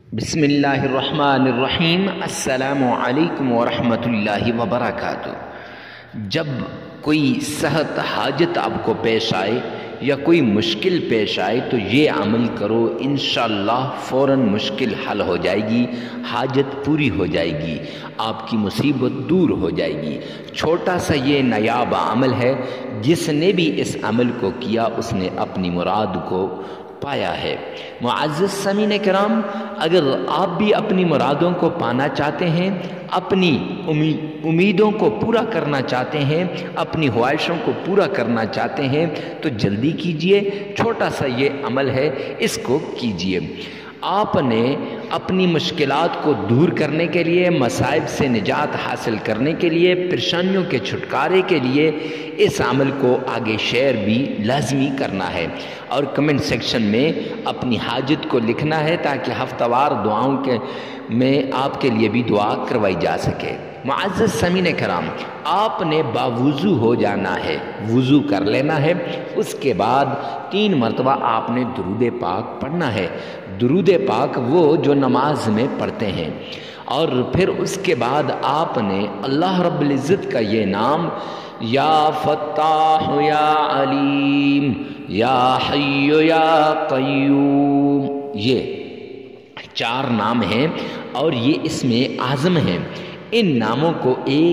بسم اللہ الرحمن الرحیم۔ السلام علیکم ورحمۃ اللہ وبرکاتہ۔ جب کوئی صحت حاجت آپ کو پیش آئے یا کوئی مشکل پیش آئے تو یہ عمل کرو، انشاءاللہ فوراً مشکل حل ہو جائے گی، حاجت پوری ہو جائے گی، آپ کی مصیبت دور ہو جائے گی۔ چھوٹا سا یہ نایاب عمل ہے، جس نے بھی اس عمل کو کیا اس نے اپنی مراد کو پایا ہے۔ معزز سامعین کرام، اگر آپ بھی اپنی مرادوں کو پانا چاہتے ہیں، اپنی امیدوں کو پورا کرنا چاہتے ہیں، اپنی خواہشوں کو پورا کرنا چاہتے ہیں تو جلدی کیجئے۔ چھوٹا سا یہ عمل ہے، اس کو کیجئے۔ آپ نے اپنی مشکلات کو دور کرنے کے لیے، مصائب سے نجات حاصل کرنے کے لیے، پریشانیوں کے چھٹکارے کے لیے اس عمل کو آگے شیئر بھی لازمی کرنا ہے، اور کمنٹ سیکشن میں اپنی حاجت کو لکھنا ہے تاکہ ہفتہ وار دعاؤں میں آپ کے لیے بھی دعا کروائی جا سکے۔ معزز سامعین کرام، آپ نے باوضو ہو جانا ہے، وضو کر لینا ہے۔ اس کے بعد 3 مرتبہ آپ نے درود پاک پڑھنا ہے۔ درود پاک وہ جو نماز میں پڑھتے ہیں، اور پھر اس کے بعد آپ نے اللہ رب العزت کا یہ نام، یا فتاح یا علیم یا حی یا قیوم، یہ 4 نام ہیں اور یہ اسم اعظم ہیں۔ ان ناموں کو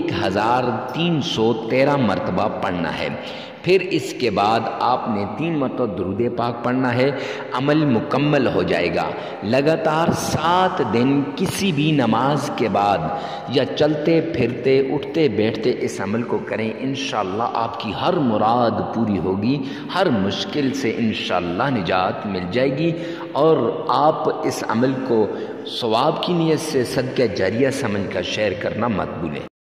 1313 مرتبہ پڑھنا ہے۔ پھر اس کے بعد آپ نے 3 مرتبہ درود پاک پڑھنا ہے، عمل مکمل ہو جائے گا۔ لگاتار 7 دن کسی بھی نماز کے بعد یا چلتے پھرتے اٹھتے بیٹھتے اس عمل کو کریں، انشاءاللہ آپ کی ہر مراد پوری ہوگی، ہر مشکل سے انشاءاللہ نجات مل جائے گی، اور آپ اس عمل کو ثواب کی نیت سے صدقہ جاریہ سمجھ کر شیئر کرنا مت بھولیں۔